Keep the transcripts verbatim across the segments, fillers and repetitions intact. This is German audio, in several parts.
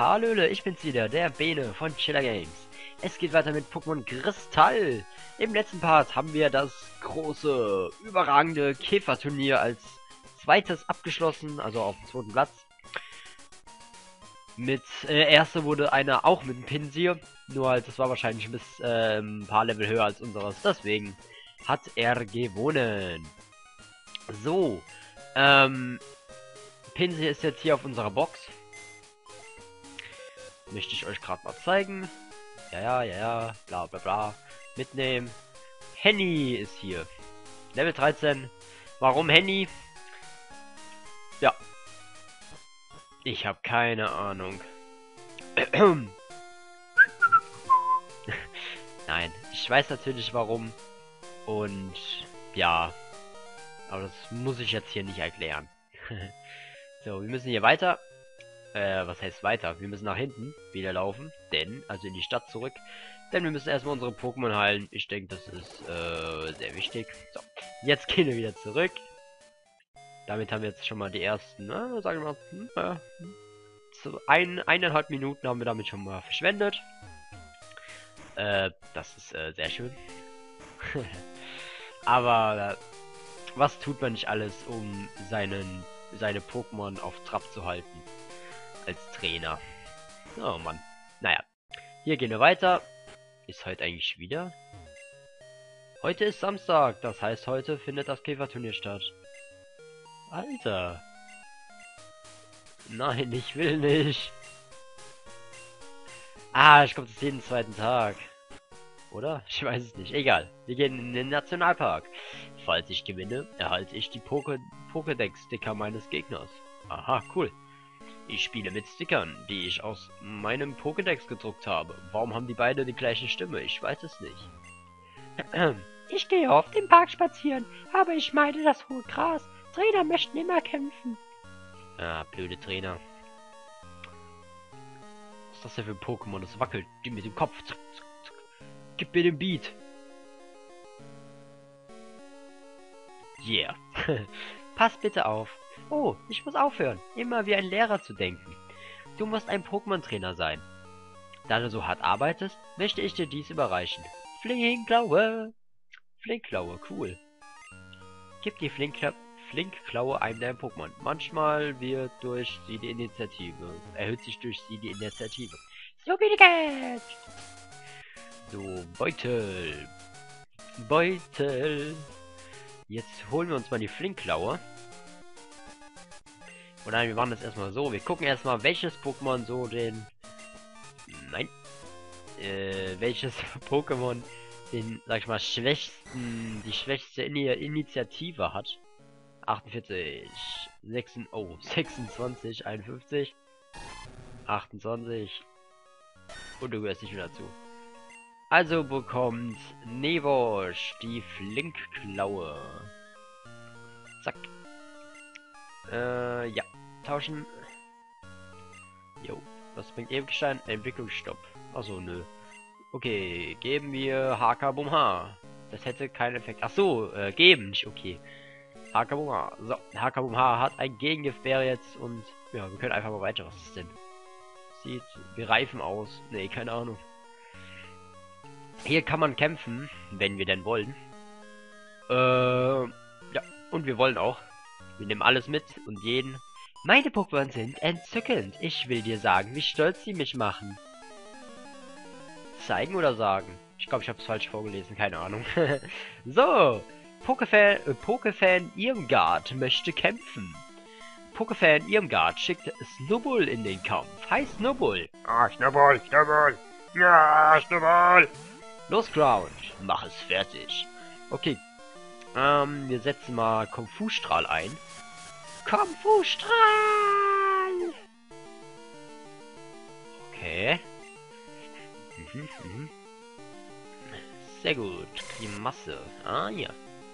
Hallöle, ich bin's wieder, der Bene von Chiller Games. Es geht weiter mit Pokémon Kristall. Im letzten Part haben wir das große, überragende Käferturnier als zweites abgeschlossen, also auf dem zweiten Platz. Mit, äh, erste wurde einer auch mit dem Pinsir, nur halt, das war wahrscheinlich bis äh, ein paar Level höher als unseres, deswegen hat er gewonnen. So, ähm, Pinsir ist jetzt hier auf unserer Box. Möchte ich euch gerade mal zeigen. Ja, ja, ja, ja, bla bla bla. Mitnehmen. Henny ist hier. Level dreizehn. Warum Henny? Ja. Ich habe keine Ahnung. Nein, ich weiß natürlich warum. Und ja. Aber das muss ich jetzt hier nicht erklären. So, wir müssen hier weiter. Äh, was heißt weiter? Wir müssen nach hinten wieder laufen, denn, also in die Stadt zurück, denn wir müssen erstmal unsere Pokémon heilen. Ich denke, das ist äh, sehr wichtig. So, jetzt gehen wir wieder zurück. Damit haben wir jetzt schon mal die ersten, äh, sagen wir mal, äh, so ein, eineinhalb Minuten haben wir damit schon mal verschwendet. Äh, das ist äh, sehr schön. Aber äh, was tut man nicht alles, um seinen, seine Pokémon auf Trab zu halten? Als Trainer. Oh Mann. Naja. Hier gehen wir weiter. Ist heute eigentlich wieder? Heute ist Samstag. Das heißt, heute findet das Käferturnier statt. Alter. Nein, ich will nicht. Ah, ich komme das jeden zweiten Tag. Oder? Ich weiß es nicht. Egal. Wir gehen in den Nationalpark. Falls ich gewinne, erhalte ich die Poké Pokédex-Sticker meines Gegners. Aha, cool. Ich spiele mit Stickern, die ich aus meinem Pokédex gedruckt habe. Warum haben die beide die gleiche Stimme? Ich weiß es nicht. Ich gehe oft im Park spazieren, aber ich meide das hohe Gras. Trainer möchten immer kämpfen. Ah, blöde Trainer. Was ist das denn für ein Pokémon? Das wackelt die mit dem Kopf. Zack, zack, zack. Gib mir den Beat. Yeah. Pass bitte auf. Oh, ich muss aufhören, immer wie ein Lehrer zu denken. Du musst ein Pokémon-Trainer sein. Da du so hart arbeitest, möchte ich dir dies überreichen. Flinkklaue. Flinkklaue, cool. Gib die Flinkklaue Flinkklaue einem deiner Pokémon. Manchmal wird durch sie die Initiative. Erhöht sich durch sie die Initiative. So wie die Geld. So, Beutel. Beutel. Jetzt holen wir uns mal die Flinkklaue. Und nein, wir machen das erstmal so. Wir gucken erstmal, welches Pokémon so den... Nein. Äh, welches Pokémon den, sag ich mal, schwächsten, die schwächste In Initiative hat. achtundvierzig, sechs, oh, sechsundzwanzig, einundfünfzig, achtundzwanzig. Und du gehörst nicht mehr dazu. Also bekommt Nevosh die Flinkklaue. Zack. Äh, ja. Tauschen. Jo. Was bringt Ewigstein? Entwicklungsstopp. Achso, nö. Okay, geben wir Hakabumha. Das hätte keinen Effekt. Achso, äh, geben, nicht okay. Hakabumha. So, Hakabumha hat ein Gegengift wäre jetzt und ja, wir können einfach mal weiter. Was ist denn? Sieht wie Reifen aus. Nee, keine Ahnung. Hier kann man kämpfen, wenn wir denn wollen. Äh, ja, und wir wollen auch. Wir nehmen alles mit und jeden. Meine Pokémon sind entzückend. Ich will dir sagen, wie stolz sie mich machen. Zeigen oder sagen? Ich glaube, ich habe es falsch vorgelesen, keine Ahnung. So, Pokéfan, äh, Pokéfan Irmgard möchte kämpfen. Pokéfan Irmgard schickt Snubbull in den Kampf. Hi Snubbull. Ah, Snubbull, Snubbull. Ja, Snubbull. Los, Ground, mach es fertig. Okay, ähm, wir setzen mal Kung Fu Strahl ein. Kung Fu Strahl! Okay. Mhm, mhm. Sehr gut. Die Masse. Ah, ja.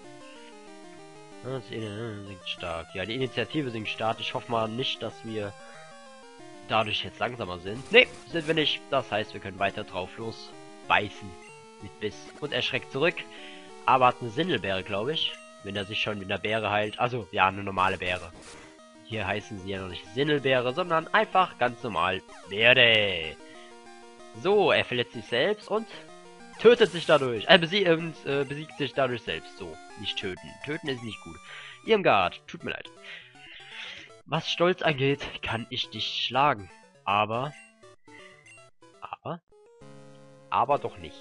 Das sinkt stark. Ja, die Initiative sinkt stark. Ich hoffe mal nicht, dass wir dadurch jetzt langsamer sind. Ne, sind wir nicht. Das heißt, wir können weiter drauf los beißen. Mit Biss. Und er schreckt zurück. Aber hat eine Sindelbeere, glaube ich. Wenn er sich schon mit einer Beere heilt. Also, ja, eine normale Beere. Hier heißen sie ja noch nicht Sinnelbeere, sondern einfach ganz normal Beere. So, er verletzt sich selbst und tötet sich dadurch. Er besie und, äh, besiegt sich dadurch selbst. So, nicht töten. Töten ist nicht gut. Irmgard, tut mir leid. Was Stolz angeht, kann ich dich schlagen. Aber... Aber... Aber doch nicht.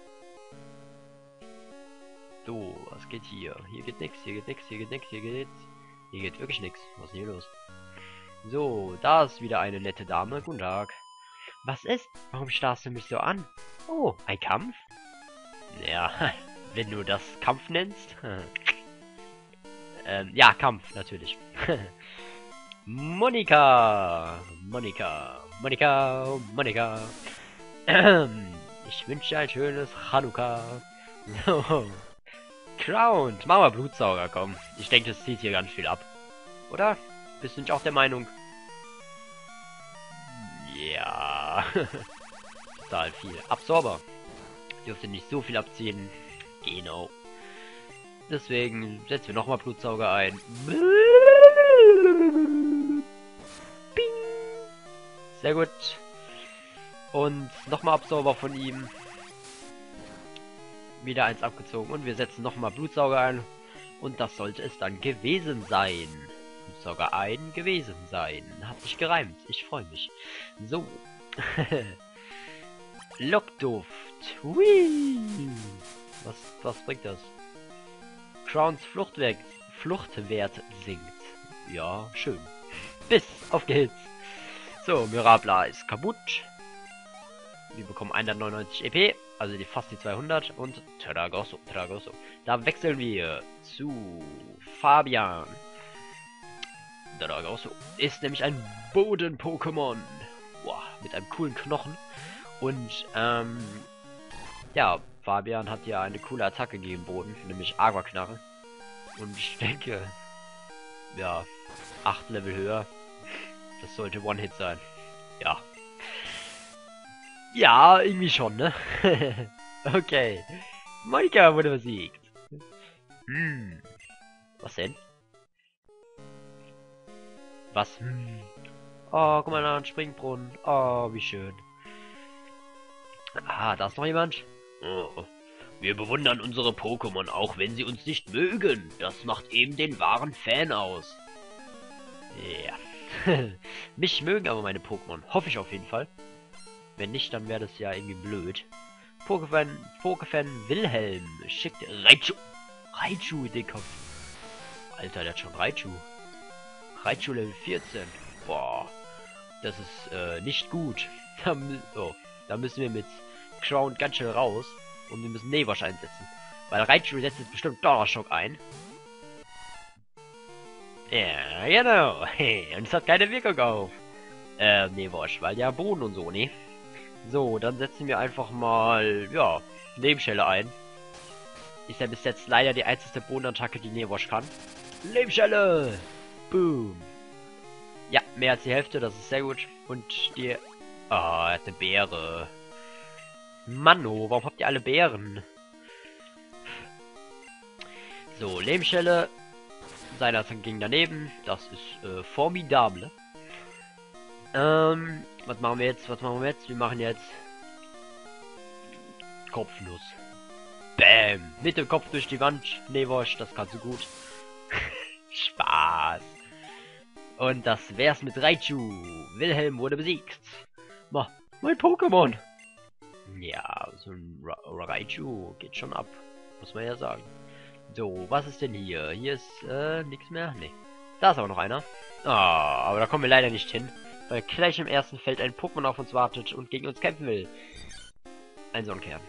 So, was geht hier? Hier geht nix, hier geht nix, hier geht nix, hier geht... Hier geht wirklich nix. Was ist denn hier los? So, da ist wieder eine nette Dame. Guten Tag. Was ist? Warum starrst du mich so an? Oh, ein Kampf? Ja, wenn du das Kampf nennst. ähm, ja, Kampf, natürlich. Monika! Monika! Monika! Monika! Ich wünsche dir ein schönes Chanukka. So. Crowned! Mach mal Blutsauger, komm. Ich denke, das zieht hier ganz viel ab. Oder? Bist du nicht auch der Meinung? Ja. Total viel. Absorber. Dürfte nicht so viel abziehen. Genau. Deswegen setzen wir nochmal Blutsauger ein. Bing. Sehr gut. Und nochmal Absorber von ihm. Wieder eins abgezogen. Und wir setzen nochmal Blutsauger ein. Und das sollte es dann gewesen sein. Blutsauger ein, gewesen sein. Hat sich gereimt. Ich freue mich. So. Lockduft. Hui. Was, was bringt das? Crowns Fluchtwert, Fluchtwert sinkt. Ja, schön. Bis auf geht's. So, Mirabla ist kaputt. Wir bekommen hundertneunundneunzig E P, also die, fast die zweihundert. Und Terragosso, Terragosso. Da wechseln wir zu Fabian. Terragosso ist nämlich ein Boden-Pokémon. Boah, mit einem coolen Knochen. Und, ähm, ja, Fabian hat ja eine coole Attacke gegen Boden, nämlich Aquaknarre. Und ich denke, ja, acht Level höher. Das sollte One-Hit sein. Ja. Ja, irgendwie schon, ne? Okay. Monika wurde besiegt. Hm. Was denn? Was? Hm. Oh, guck mal da, ein Springbrunnen. Oh, wie schön. Ah, da ist noch jemand. Oh. Wir bewundern unsere Pokémon, auch wenn sie uns nicht mögen. Das macht eben den wahren Fan aus. Ja. Mich mögen aber meine Pokémon. Hoffe ich auf jeden Fall. Wenn nicht, dann wäre das ja irgendwie blöd. Pokéfan, Pokéfan Wilhelm schickt Raichu. Raichu in den Kopf. Alter, der hat schon Raichu. Raichu Level vierzehn. Boah. Das ist äh, nicht gut. Da, oh, da müssen wir mit Crown ganz schnell raus. Und wir müssen Newasch einsetzen. Weil Raichu setzt jetzt bestimmt Donnerschock ein. Ja, genau. Und es hat keine Wirkung auf. Äh, Newasch, weil ja Boden und so, ne? So, dann setzen wir einfach mal, ja, Nebenschelle ein. Ist ja bis jetzt leider die einzige Bodenattacke, die Newasch kann. Nebenschelle! Boom! Ja, mehr als die Hälfte, das ist sehr gut. Und die... Ah, oh, er hat eine Beere. Manno, warum habt ihr alle Beeren? So, Lehmschelle. Seiner ging daneben. Das ist äh, formidable. Ähm, was machen wir jetzt? Was machen wir jetzt? Wir machen jetzt Kopfnuss. Bäm! Mit dem Kopf durch die Wand. Newasch, das kannst du gut. Spaß. Und das wär's mit Raichu. Wilhelm wurde besiegt. Ma, mein Pokémon. Ja, so ein Ra Raichu geht schon ab. Muss man ja sagen. So, was ist denn hier? Hier ist, äh, nichts mehr? Nee. Da ist aber noch einer. Ah, aber da kommen wir leider nicht hin. Weil gleich im ersten Feld ein Pokémon auf uns wartet und gegen uns kämpfen will. Ein Sonnenkern.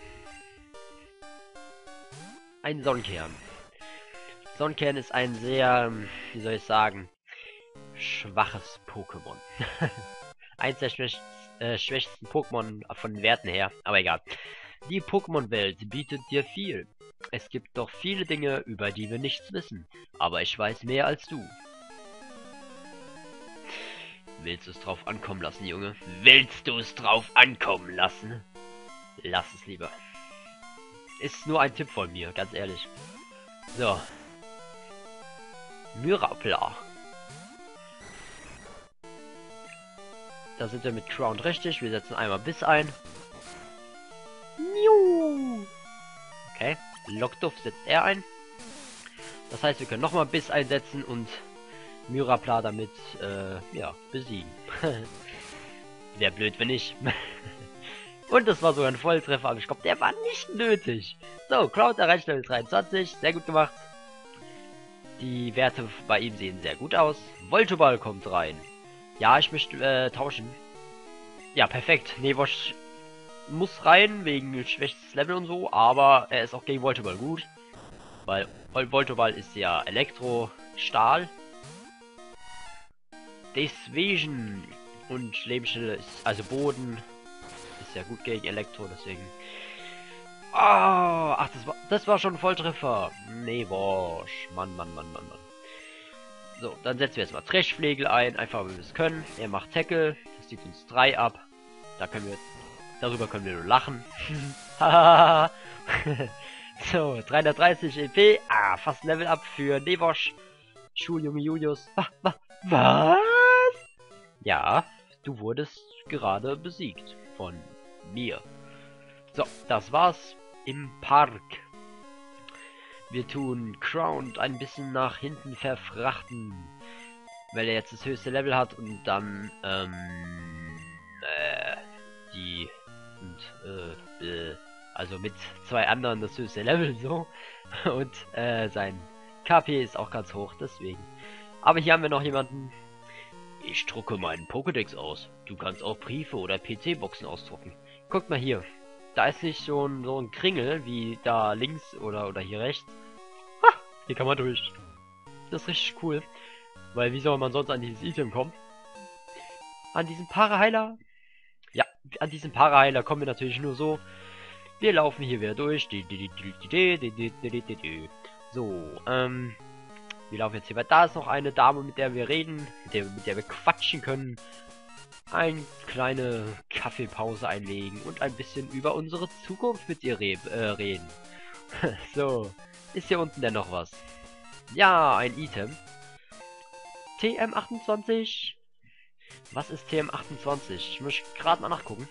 Ein Sonnenkern. Sonnenkern ist ein sehr, wie soll ich sagen, schwaches Pokémon. Eins der schwächsten, äh, schwächsten Pokémon von den Werten her, aber egal. Die Pokémon-Welt bietet dir viel. Es gibt doch viele Dinge, über die wir nichts wissen, aber ich weiß mehr als du. Willst du es drauf ankommen lassen, Junge? Willst du es drauf ankommen lassen? Lass es lieber. Ist nur ein Tipp von mir, ganz ehrlich. So. Mirabla. da sind wir mit Crown richtig. Wir setzen einmal Biss ein. Okay, Lockduff setzt er ein. Das heißt, wir können nochmal Biss einsetzen und Myrapla damit, äh, ja, besiegen. Wäre blöd, wenn nicht. Und das war sogar ein Volltreffer, aber ich glaube, der war nicht nötig. So, Crown erreicht Level dreiundzwanzig, sehr gut gemacht. Die Werte bei ihm sehen sehr gut aus. Voltoball kommt rein. Ja, ich möchte äh, tauschen. Ja, perfekt. Nevosh muss rein, wegen schwächstes Level und so, aber er ist auch gegen Voltoball gut. Weil Voltoball ist ja Elektro, Stahl. Deswegen. Und Lebensstille ist, also Boden, ist ja gut gegen Elektro, deswegen. Ah, ach, das war, das war schon ein Volltreffer. Nevosh. Mann, Mann, Mann, Mann, Mann. So, dann setzen wir jetzt mal Trashflegel ein, einfach weil wir es können. Er macht Tackle, das zieht uns drei ab. Da können wir, darüber können wir nur lachen. So, dreihundertdreißig E P. Ah, fast Level Up für Nevosh. Schuljunge Julius. Was? Ja, du wurdest gerade besiegt von mir. So, das war's im Park. Wir tun Crown ein bisschen nach hinten verfrachten, weil er jetzt das höchste Level hat und dann ähm, äh, die und äh, äh, also mit zwei anderen das höchste Level so und äh, sein K P ist auch ganz hoch, deswegen. Aber hier haben wir noch jemanden. Ich drucke meinen Pokédex aus. Du kannst auch Briefe oder P C-Boxen ausdrucken. Guckt mal hier. Da ist nicht so ein, so ein Kringel wie da links oder, oder hier rechts. Ha! Hier kann man durch. Das ist richtig cool. Weil wie soll man sonst an dieses Item kommen? An diesen Paraheiler? Ja, an diesen Paraheiler kommen wir natürlich nur so. Wir laufen hier wieder durch. So, ähm... wir laufen jetzt hier weiter. Da ist noch eine Dame, mit der wir reden, mit der, mit der wir quatschen können. Eine kleine Kaffeepause einlegen und ein bisschen über unsere Zukunft mit ihr re äh, reden. So, ist hier unten denn noch was? Ja, ein Item. T M achtundzwanzig. Was ist T M achtundzwanzig? Ich muss gerade mal nachgucken.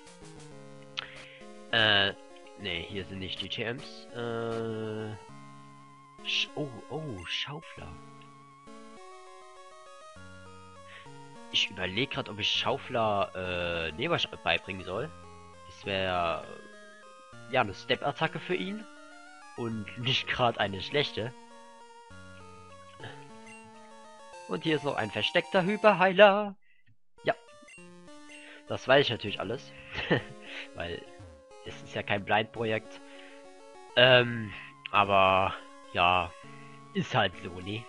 Äh, ne, hier sind nicht die T Ms. Äh, Sch oh, oh, Schaufler. Ich überlege gerade, ob ich Schaufler äh, Nevosh beibringen soll. Das wäre ja eine Step-Attacke für ihn und nicht gerade eine schlechte. Und hier ist noch ein versteckter Hyperheiler. Ja, das weiß ich natürlich alles, weil es ist ja kein Blind-Projekt. Ähm, aber ja, ist halt so, ne?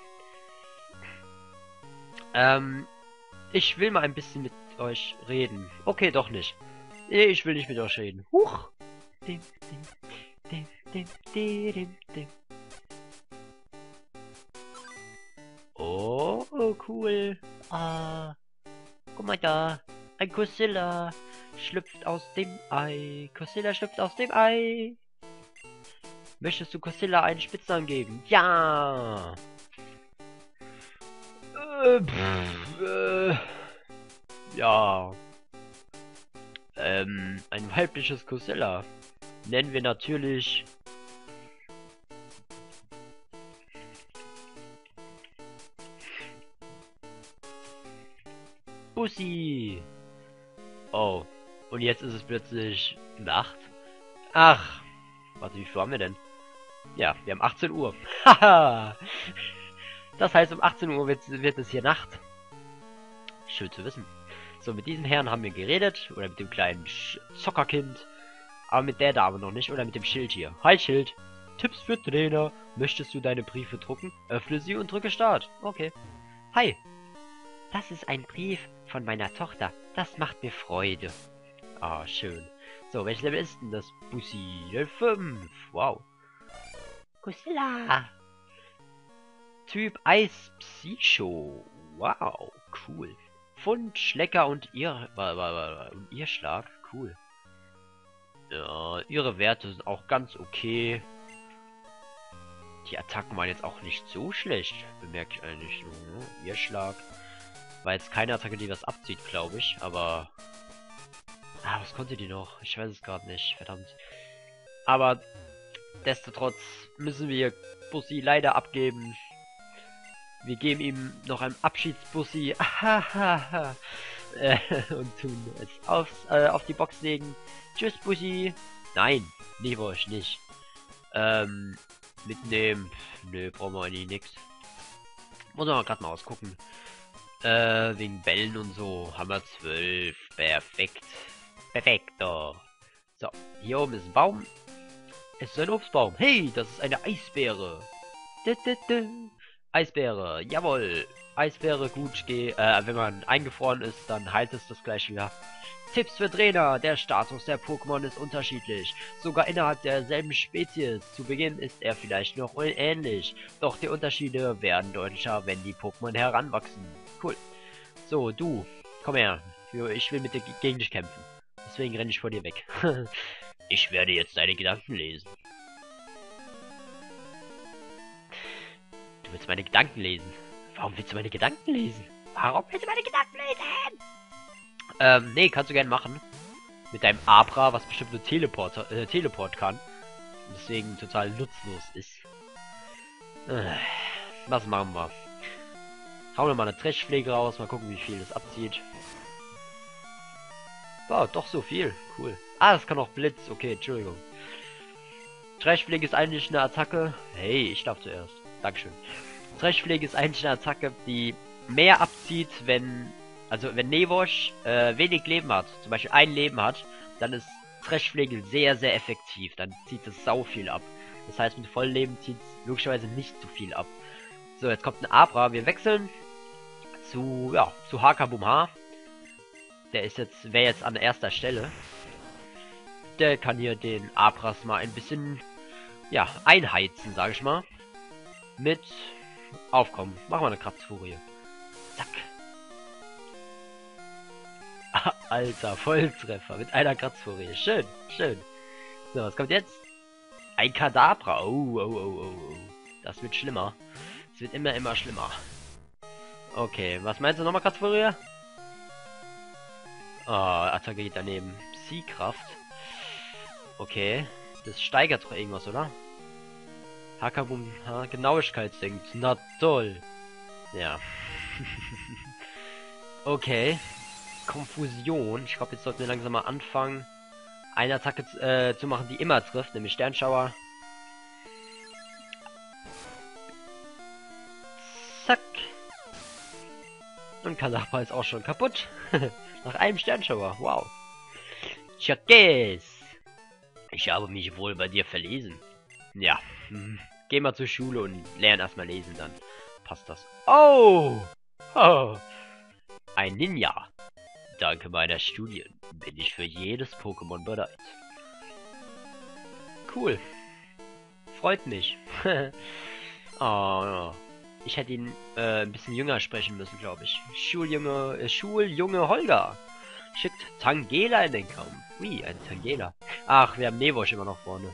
Ähm, ich will mal ein bisschen mit euch reden. Okay, doch nicht. Nee, ich will nicht mit euch reden. Huch! Dim, dim, dim, dim, dim, dim, dim. Oh, oh, cool. Ah, guck mal da. Ein Cosilla schlüpft aus dem Ei. Cosilla schlüpft aus dem Ei. Möchtest du Cosilla einen Spitznamen geben? Ja! Äh, pff, äh, ja. Ähm, ein weibliches Cosilla. Nennen wir natürlich... Bussi! Oh. Und jetzt ist es plötzlich Nacht. Ach. Warte, wie viel haben wir denn? Ja, wir haben achtzehn Uhr. Haha! Das heißt, um achtzehn Uhr wird, wird es hier Nacht. Schön zu wissen. So, mit diesem Herrn haben wir geredet. Oder mit dem kleinen Sch Zockerkind. Aber mit der Dame noch nicht. Oder mit dem Schild hier. Hi Schild. Tipps für Trainer. Möchtest du deine Briefe drucken? Öffne sie und drücke Start. Okay. Hi. Das ist ein Brief von meiner Tochter. Das macht mir Freude. Ah, schön. So, welches Level ist denn das? Bussi. Level fünf. Wow. Cosilla. Typ Eis Psycho. Wow, cool. Fund, Schlecker und ihr und ihr Schlag. Cool. Ja, ihre Werte sind auch ganz okay. Die Attacken waren jetzt auch nicht so schlecht. Bemerke ich eigentlich nur. Ne? Ihr Schlag. War jetzt keine Attacke, die was abzieht, glaube ich. Aber Ah, was konnte die noch? Ich weiß es gerade nicht, verdammt. Aber destotrotz müssen wir Bussi leider abgeben. Wir geben ihm noch ein Abschiedsbussi. äh, und tun es aufs, äh, auf die Box legen. Tschüss, Bussi. Nein, Nevosch nicht. Ähm, mitnehmen. Nö, brauchen wir eigentlich nix. Muss man gerade mal ausgucken. Äh, wegen Bällen und so. Haben wir zwölf. Perfekt. Perfekto. So, hier oben ist ein Baum. Es ist ein Obstbaum. Hey, das ist eine Eisbeere. Du, du, du. Eisbeere, jawohl. Eisbeere gut geht. Äh, wenn man eingefroren ist, dann heilt es das gleich wieder. Tipps für Trainer. Der Status der Pokémon ist unterschiedlich. Sogar innerhalb derselben Spezies. Zu Beginn ist er vielleicht noch ähnlich. Doch die Unterschiede werden deutlicher, wenn die Pokémon heranwachsen. Cool. So, du. Komm her. Ich will mit dir gegen dich kämpfen. Deswegen renne ich vor dir weg. Ich werde jetzt deine Gedanken lesen. Du willst meine Gedanken lesen? Warum willst du meine Gedanken lesen? Warum willst du meine Gedanken lesen? Ähm, nee, kannst du gerne machen. Mit deinem Abra, was bestimmt nur Teleport, äh, Teleport kann. Und deswegen total nutzlos ist. Äh, was machen wir? Hauen wir mal eine Trashpflege raus, mal gucken, wie viel das abzieht. Wow, doch so viel. Cool. Ah, das kann auch Blitz. Okay, Entschuldigung. Trashpflege ist eigentlich eine Attacke. Hey, ich darf zuerst. Dankeschön. Trashpflege ist eigentlich eine Attacke, die mehr abzieht, wenn... Also, wenn Nevosch äh, wenig Leben hat, zum Beispiel ein Leben hat, dann ist Trashpflege sehr, sehr effektiv. Dann zieht es sau viel ab. Das heißt, mit Vollleben zieht es logischerweise nicht so viel ab. So, jetzt kommt ein Abra. Wir wechseln zu, ja, zu Hakabumha. Der ist jetzt, wäre jetzt an erster Stelle. Der kann hier den Abras mal ein bisschen, ja, einheizen, sage ich mal. Mit Aufkommen. Machen wir eine Kratzfurie. Zack. Alter, Volltreffer mit einer Kratzfurie. Schön, schön. So, was kommt jetzt? Ein Kadabra. Oh, oh, oh, oh, oh. Das wird schlimmer. Es wird immer, immer schlimmer. Okay, was meinst du nochmal, Kratzfurie? Oh, Attacke geht daneben. Psykraft. Okay. Das steigert doch irgendwas, oder? Hakabum, ha, Genauigkeit senkt. Na toll. Ja. Okay. Konfusion. Ich glaube, jetzt sollten wir langsam mal anfangen, eine Attacke äh, zu machen, die immer trifft, nämlich Sternschauer. Zack. Und Kadabra ist auch schon kaputt. Nach einem Sternschauer. Wow. Chakes. Ich habe mich wohl bei dir verlesen. Ja. Hm. Geh mal zur Schule und lern erstmal lesen, dann passt das. Oh! Oh! Ein Ninja. Dank meiner Studien bin ich für jedes Pokémon bereit. Cool. Freut mich. Oh, ich hätte ihn äh, ein bisschen jünger sprechen müssen, glaube ich. Schuljunge, äh, Schuljunge Holger schickt Tangela in den Kampf. Ui, ein Tangela. Ach, wir haben Nevosch immer noch vorne.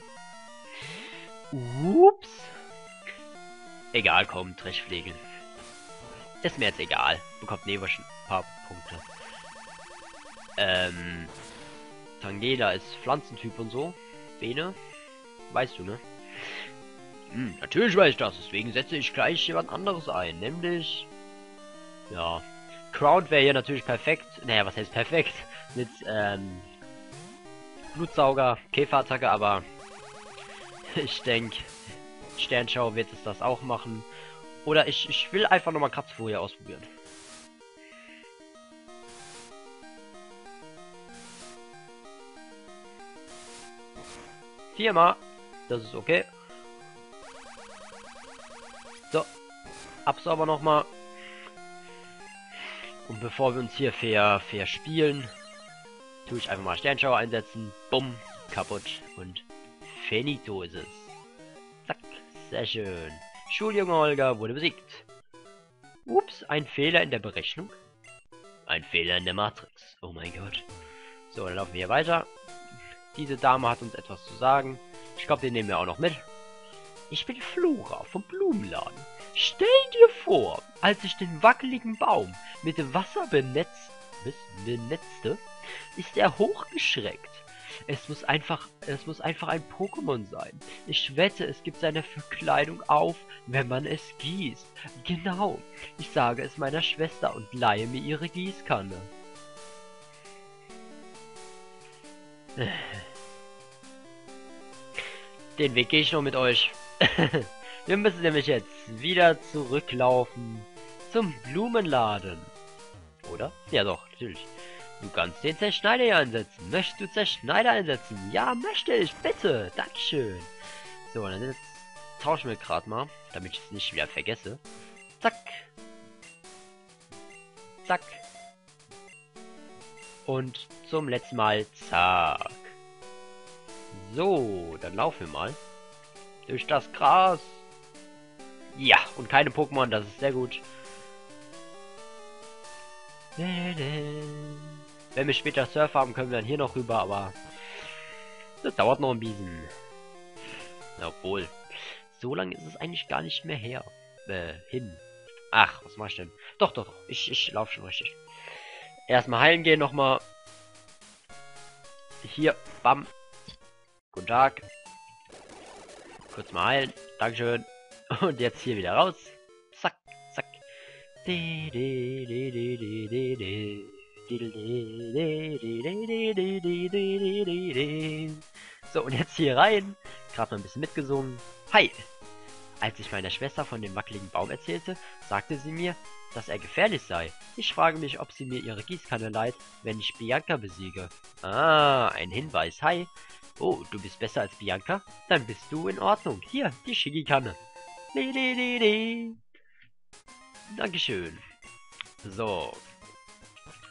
Ups. Egal, komm, Trashpflege. Ist mir jetzt egal. Bekommt Nevosch ein paar Punkte. Ähm, Tangela ist Pflanzentyp und so. Bene. Weißt du, ne? Hm, natürlich weiß ich das. Deswegen setze ich gleich jemand anderes ein. Nämlich... Ja. Crown wäre hier natürlich perfekt. Naja, was heißt perfekt? Mit, ähm... Blutsauger, Käferattacke, aber... ich denke... Sternschau wird es das auch machen. Oder ich, ich will einfach nochmal Kratzfurie ausprobieren. Viermal. Das ist okay. So. Absauber nochmal. Und bevor wir uns hier fair, fair spielen, tue ich einfach mal Sternschauer einsetzen. Bumm. Kaputt. Und finito ist es. Zack. Sehr schön. Schuljunge Holger wurde besiegt. Ups, ein Fehler in der Berechnung. Ein Fehler in der Matrix. Oh mein Gott. So, dann laufen wir hier weiter. Diese Dame hat uns etwas zu sagen. Ich glaube, den nehmen wir auch noch mit. Ich bin Flora vom Blumenladen. Stell dir vor, als ich den wackeligen Baum mit dem Wasser benetzt, benetzte, ist er hochgeschreckt. Es muss einfach, es muss einfach ein Pokémon sein. Ich wette, es gibt seine Verkleidung auf, wenn man es gießt. Genau. Ich sage es meiner Schwester und leihe mir ihre Gießkanne. Den Weg gehe ich noch mit euch. Wir müssen nämlich jetzt wieder zurücklaufen zum Blumenladen. Oder? Ja doch, natürlich. Du kannst den Zerschneider hier einsetzen. Möchtest du Zerschneider einsetzen? Ja, möchte ich. Bitte. Dankeschön. So, dann jetzt tauschen wir gerade mal, damit ich es nicht wieder vergesse. Zack. Zack. Und zum letzten Mal zack. So, dann laufen wir mal. Durch das Gras. Ja, und keine Pokémon, das ist sehr gut. Wenn wir später Surf haben, können wir dann hier noch rüber, aber das dauert noch ein bisschen. Obwohl, so lange ist es eigentlich gar nicht mehr her. Äh, hin. Ach, was mach ich denn? Doch, doch, doch. Ich, ich laufe schon richtig. Erstmal heilen gehen nochmal. Hier, bam. Guten Tag. Kurz mal heilen. Dankeschön. Und jetzt hier wieder raus. Zack, zack. So, und jetzt hier rein. Gerade mal ein bisschen mitgesungen. Hi! Als ich meiner Schwester von dem wackeligen Baum erzählte, sagte sie mir, dass er gefährlich sei. Ich frage mich, ob sie mir ihre Gießkanne leiht, wenn ich Bianca besiege. Ah, ein Hinweis. Hi! Oh, du bist besser als Bianca? Dann bist du in Ordnung. Hier, die Shigi-Kanne. Dankeschön. So.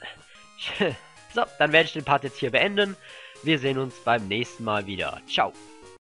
So, dann werde ich den Part jetzt hier beenden. Wir sehen uns beim nächsten Mal wieder. Ciao.